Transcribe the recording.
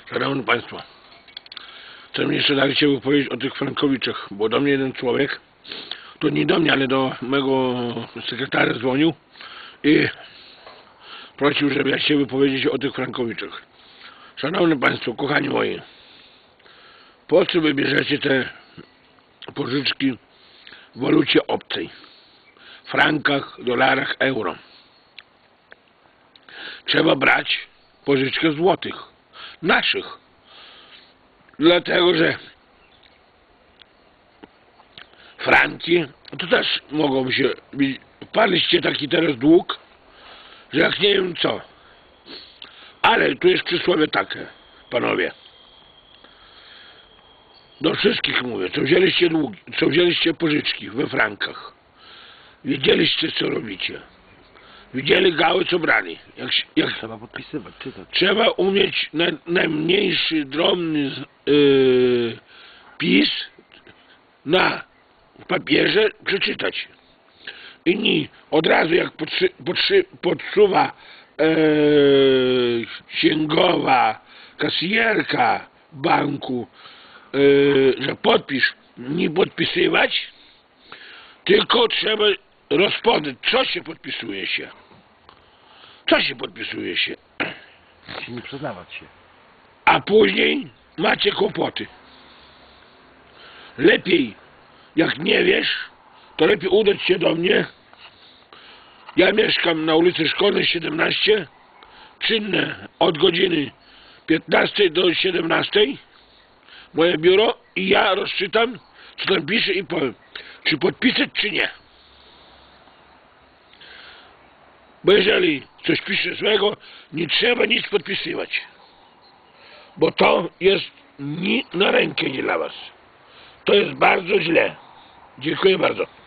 Szanowni Państwo, chcę jeszcze dalej się wypowiedzieć o tych frankowiczach, bo do mnie jeden człowiek, to nie do mnie, ale do mego sekretarza dzwonił i prosił, żeby ja się wypowiedzieć o tych frankowiczach. Szanowni Państwo, kochani moi, po co wy bierzecie te pożyczki w walucie obcej? Frankach, dolarach, euro. Trzeba brać pożyczkę w złotych. Naszych. Dlatego, że franki to też mogą się... Wpadliście taki teraz dług, że jak nie wiem co. Ale tu jest przysłowie takie, panowie. Do wszystkich mówię, co wzięliście pożyczki we frankach. Wiedzieliście, co robicie. Widzieli gały, co brali. Trzeba podpisywać, czytać. Trzeba umieć najmniejszy, drobny pis na papierze przeczytać. Inni od razu jak podsuwa księgowa, kasjerka banku, że podpisz, nie podpisywać, tylko trzeba rozpoznać, co się podpisuje się. Co się podpisuje się. Nie przyznawać się. A później macie kłopoty. Lepiej, jak nie wiesz, to lepiej udać się do mnie. Ja mieszkam na ulicy Szkolnej 17, czynne od godziny 15 do 17, moje biuro, i ja rozczytam, co tam pisze i powiem, czy podpisać, czy nie. Bo jeżeli coś pisze złego, nie trzeba nic podpisywać. Bo to jest nie na rękę nie dla was. To jest bardzo źle. Dziękuję bardzo.